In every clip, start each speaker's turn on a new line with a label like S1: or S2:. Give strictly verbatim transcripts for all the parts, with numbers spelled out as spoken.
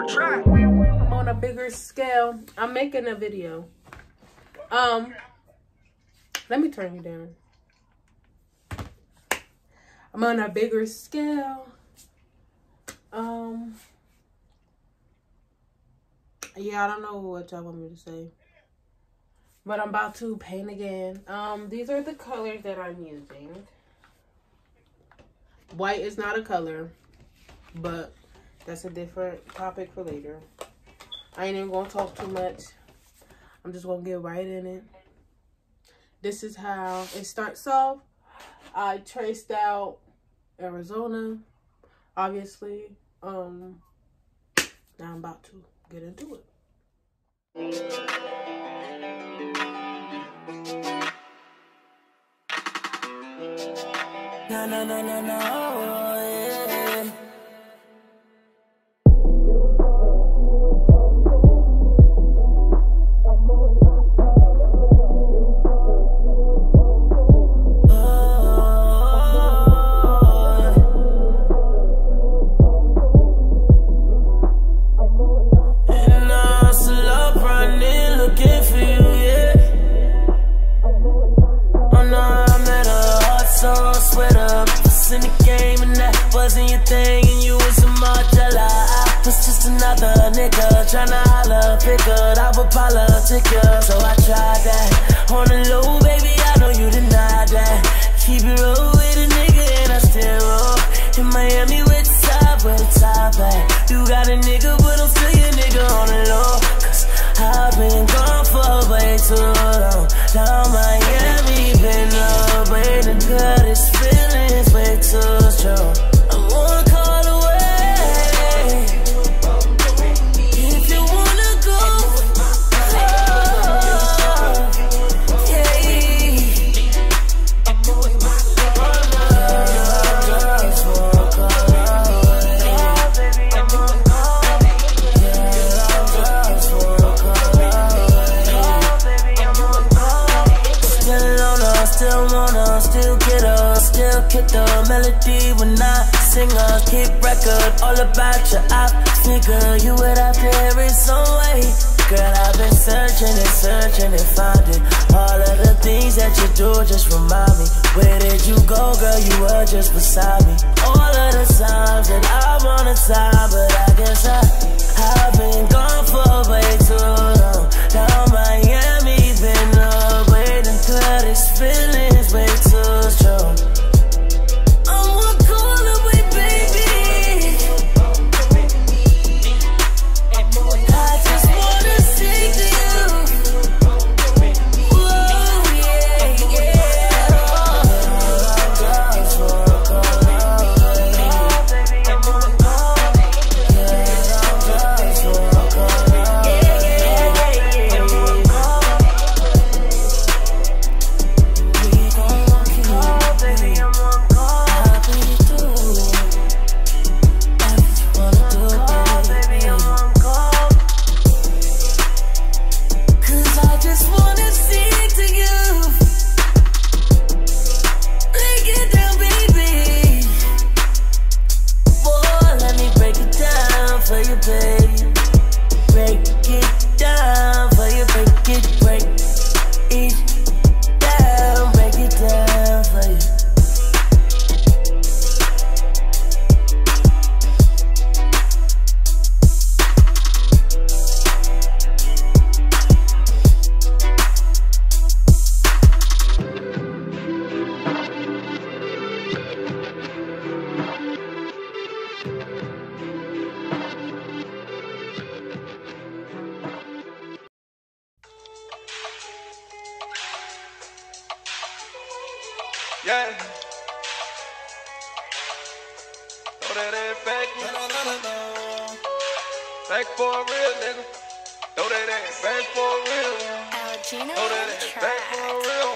S1: I'm on a bigger scale. I'm making a video. Um, let me turn you down. I'm on a bigger scale. Um, yeah, I don't know what y'all want me to say, but I'm about to paint again. Um, these are the colors that I'm using. White is not a color, but that's a different topic for later. I ain't even gonna talk too much. I'm just gonna get right in it. This is how it starts off. I traced out Arizona, obviously. Um, now I'm about to get into it.
S2: No, no, no, no, no, yeah. In the game and that wasn't your thing and you was a Margiela. I was just another nigga tryna holler, figured I would politic ya. So I tried that on the low, baby, I know you denied that. Keep it real with a nigga and I still roll in Miami with the top, where the top at. You got a nigga, but I'm still your nigga on the low, cause I've been gone for way too long. Down Miami, been up waiting, cut his feelings way too strong. I'm one call away. If you wanna go, oh, yeah. Still wanna, still get her, still kick the melody when I sing her. Keep record all about you, I figure you would have to hear it some way. Girl, I've been searching and searching and finding all of the things that you do just remind me. Where did you go, girl? You were just beside me. All of the times that I wanna time, but I guess I, I've been gone for way too long. Down Miami, been up waiting, cut his feelings way too strong. I'm one call away, baby. I just wanna sing to you. Whoa, yeah, yeah. I'm just one call away. Yeah, I'm just one call away.
S3: Yeah. Throw that ass back, no, no, no, no, no. Back for a real nigga. Throw that ass back for a real one. Throw that ass back for a real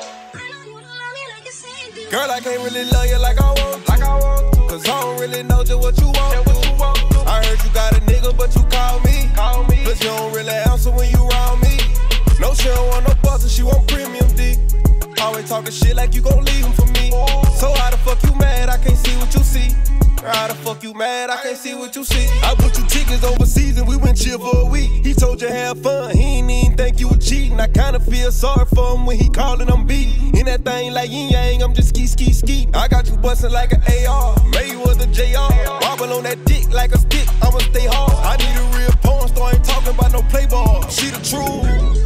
S3: one. Girl, I can't really love you like I want, like I want to. Cause I don't really know just what you want, yeah, what you want to. I heard you got a nigga, but you call me, call me. But you don't really answer when you around me. No, she don't want no buzzer, she want premium D. Always talking shit like you gon' leave him for me. So how the fuck you mad? I can't see what you see. How the fuck you mad? I can't see what you see. I put you tickets overseas and we went chill for a week. He told you have fun, he ain't even think you were cheating. I kinda feel sorry for him when he callin', I'm beating. In that thing like yin yang, I'm just ski ski ski. I got you bustin' like an A R, Mayweather J R. Wobble on that dick like a stick, I'ma stay hard. I need a real porn star, ain't talking about no playboy. She the truth.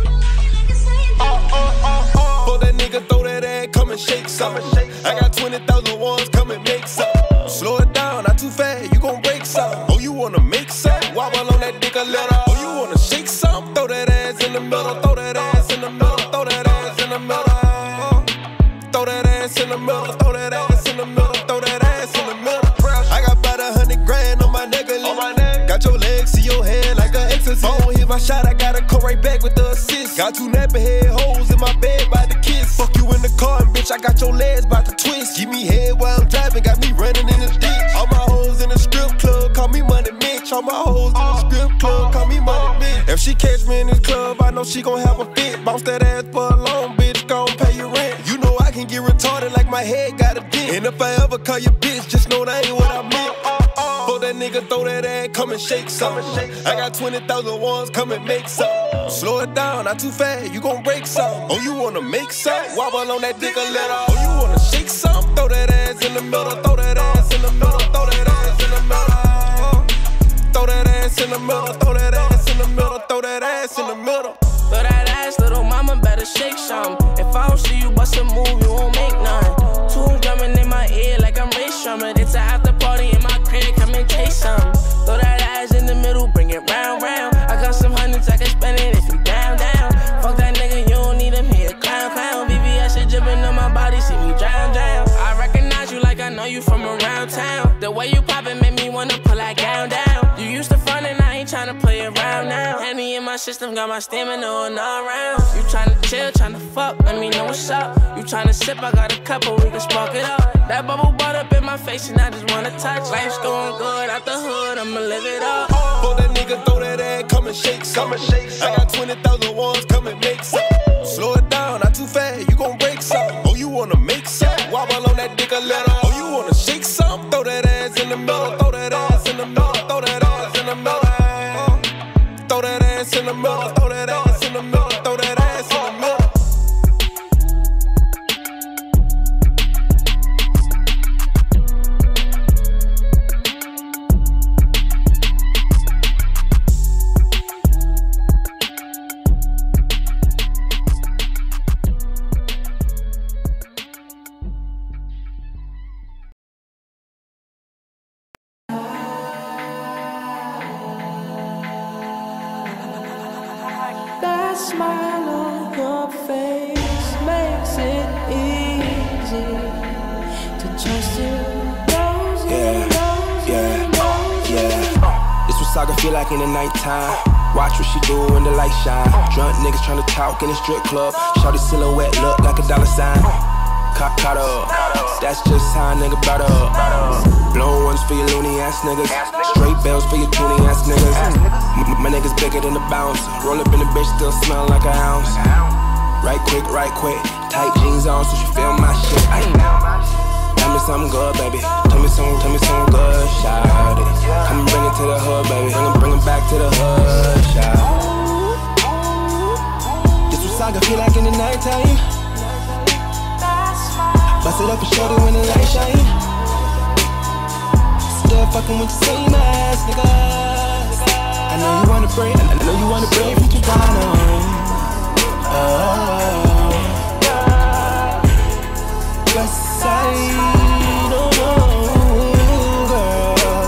S3: Uh, uh, uh, uh. For that nigga, throw that ass, come and shake some. I got twenty thousand ones, come and make some. Slow it down, not too fast, you gon' break some. Oh, you wanna make some? Wobble on that dick a little. Oh, you wanna shake some? Throw that ass in the middle, throw that ass in the middle, throw that ass in the middle. Throw that ass in the middle, throw that ass in the middle, throw that ass in the middle. I got about a hundred grand on my neck, on my neck. Got your legs, see your head like an exorcist. I don't hit my shot, I gotta come right back with the assist. Got two nappy head holes in my bed by the kiss. Fuck you in the car, and bitch, I got your legs by the twist. Give me head while I'm driving, got me running in the ditch. All my hoes in the strip club, call me Money Mitch. All my hoes in the strip club, call me Money Mitch. If she catch me in this club, I know she gon' have a fit. Bounce that ass for a long, bitch, gon' pay your rent. You know I can get retarded like my head got a dent. And if I ever call you bitch, just know that ain't what I meant. For that nigga, throw that ass, come and shake some. I got twenty thousand ones, come and make some. Slow it down, not too fast, you gon' break some. Oh, you wanna make some? Wobble on that dick a little. Oh, you wanna shake some? Throw that ass in the middle, throw that ass in the middle, throw that ass in the middle. Throw that ass in the middle, throw that ass in the middle, throw that ass in the middle.
S2: Throw that ass, little mama, better shake some. If I don't see you bust a move, you won't make none. Tunes drumming in my ear like I'm Ray Shrummer. It's a after party in my crib, come and chase some. Throw that ass in the middle, bring it round, round. I got some hundreds, I can spend it if you down, down. Fuck that nigga, you don't need him here, clown, clown. B B S shit dripping on my body, see me drown, drown. I recognize you like I know you from around town. The way you poppin' make me wanna pull that gown down. You used to front and I ain't tryna play around now. Henny in my system got my stamina on all rounds. You tryna chill, tryna fuck, let me know what's up. You tryna sip, I got a couple, we can spark it up. That bubble butt up in my face and I just wanna touch. Life's going good out the hood, I'ma live it up.
S3: For that nigga, throw that ass, come and shake some. I got twenty thousand ones, come and make some. Slow it down, not too fast, you gon' break some. Oh, you wanna make some? Wobble on that dick a little. Oh, you wanna shake some? Throw that ass in the middle, throw that ass in the middle, throw that ass in the middle. Throw that ass in the middle, throw that ass in the middle, throw that ass in the middle.
S2: That smile on your face makes it easy to trust you.
S4: Yeah, yeah, yeah. This what Saga feel like in the nighttime. Watch what she do when the light shine. Drunk niggas tryna talk in the strip club. Shawty silhouette look like a dollar sign. Caught, caught up, that's just how a nigga brought up. Blown ones for your loony ass niggas. Straight bells for your toony ass niggas. M my niggas bigger than the bounce. Roll up in the bitch, still smell like a ounce. Right quick, right quick. Tight jeans on so she feel my shit. Ay. Tell me something good, baby. Tell me something, tell me something good, shawty. Come and bring it to the hood, baby. Bring it, bring it back to the hood, shawty. This what Saga feel like in the nighttime. Bust it up and shorty when the light shine. Still fucking with the same ass, nigga. I know you wanna break, I know you wanna break from Toronto. Oh, West Side, oh no, girl.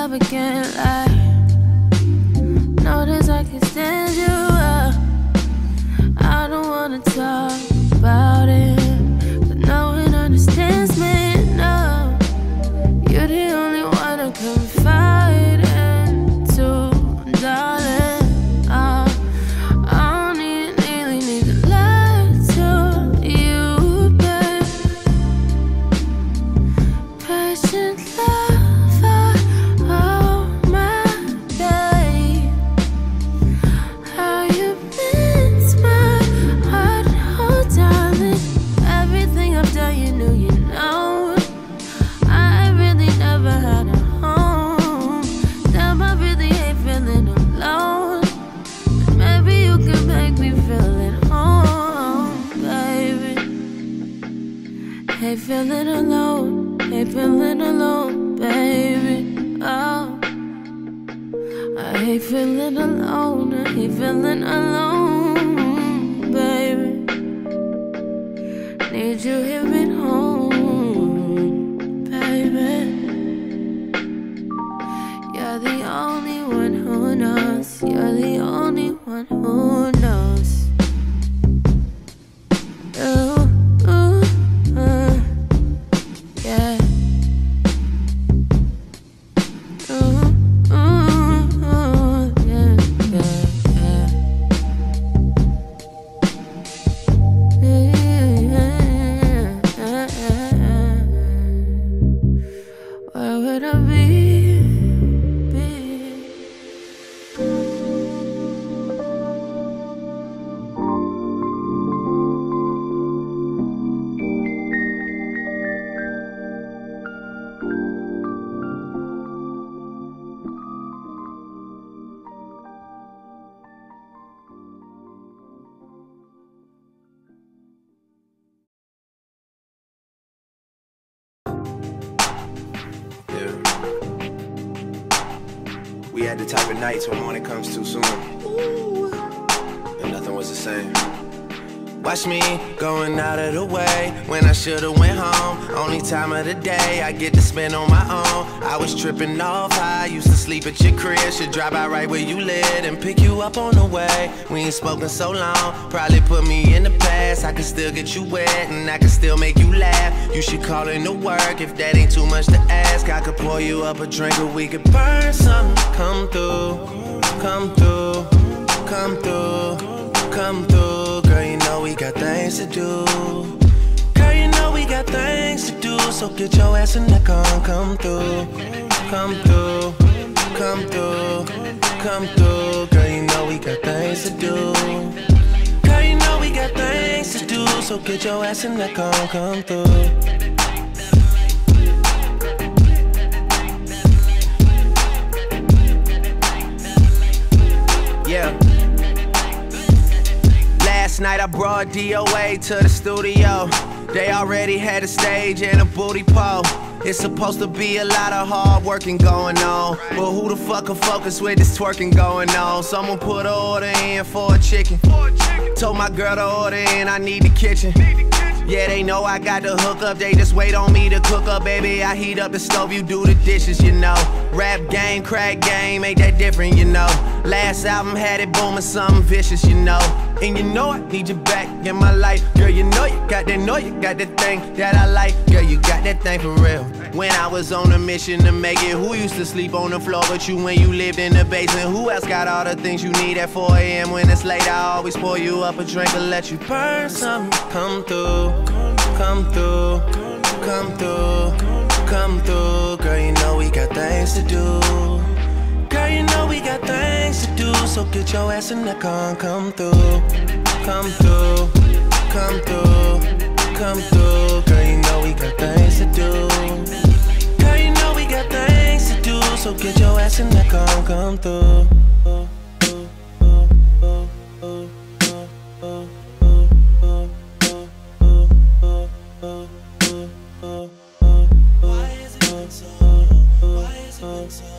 S5: but can't lie. Notice I can stand you up. I don't wanna talk about it, but no one understands me, no. You're the only one I confide in to, darling. uh, I don't need, really need to lie to you, babe. Patient lover, oh my babe. How you meant my heart, oh darling. Everything I've done, you knew, you know. I really never had a home. Damn, I really hate feeling alone. Maybe you can make me feel at home, baby. Hate feeling alone, hate feeling alone, baby. Oh, I hate feeling alone, I hate feeling alone, baby. Need you here at home, baby. You're the only one who knows. You're the only one who knows. Ooh, ooh, uh, yeah. Ooh, ooh, ooh, yeah, yeah, yeah. Where would I be? be?
S4: Yeah. We had the type of nights when morning comes too soon. And nothing was the same. Watch me going out of the way when I should've went home. Only time of the day I get to spend on my own. I was tripping off high, used to sleep at your crib. Should drive out right where you live and pick you up on the way. We ain't spoken so long, probably put me in the past. I can still get you wet and I can still make you laugh. You should call in to work if that ain't too much to ask. I could pour you up a drink or we could burn something. Come through, come through, come through, come through. Girl, you know we got things to do. Girl, you know we got things to do. So get your ass in the car, come through, come through, come through, come through. Girl, you know we got things to do. Girl, you know we got things to do. So get your ass in the car, come through. Yeah. Last night I brought D O A to the studio. They already had a stage and a booty pole. It's supposed to be a lot of hard working going on, but who the fuck can focus with this twerking going on? Someone put an order in for a chicken. Told my girl to order in, I need the kitchen. Yeah, they know I got the hook up, they just wait on me to cook up, baby. I heat up the stove, you do the dishes, you know. Rap game, crack game, ain't that different, you know. Last album had it booming, something vicious, you know. And you know I need you back in my life. Girl, you know you got that, know you got that thing that I like. Girl, you got that thing for real. When I was on a mission to make it, who used to sleep on the floor but you when you lived in the basement? Who else got all the things you need at four A M when it's late? I always pour you up a drink and let you burn something. Come through, come through, come through, come through. Girl, you know we got things to do. Girl, you know we got things to do. So get your ass in the car and come through, come through, come through, come through. Girl, you know we got things to do. Girl, you know we got things to do. So get your ass in the car and come through. Why is it been so? Why is it been so?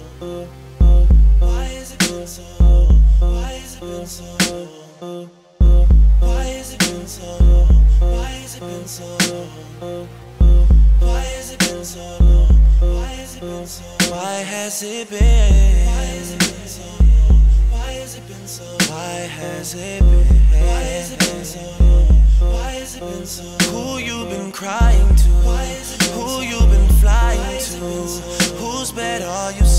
S4: Why is it been so? Why is it been so? Why is it been so? Why is it been so?
S2: Why has it been so long? Why has it been so long? Why has it been? Why has it been so long? Why has it been so long? Why has it been? Why has it been so long? Why has it been so long? Who you been crying to? Who you been flying to? Whose bed are you